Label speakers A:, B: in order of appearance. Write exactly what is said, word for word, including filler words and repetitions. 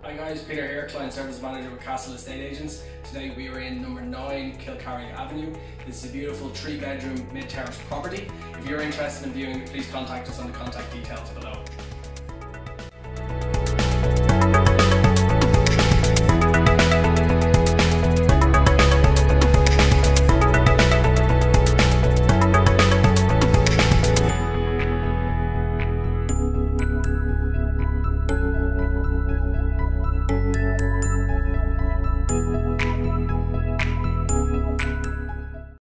A: Hi guys, Peter here, Client Service Manager with Castle Estate Agents. Today we are in number nine Kilcarrig Avenue. This is a beautiful three bedroom mid-terrace property. If you're interested in viewing it, please contact us on the contact details below.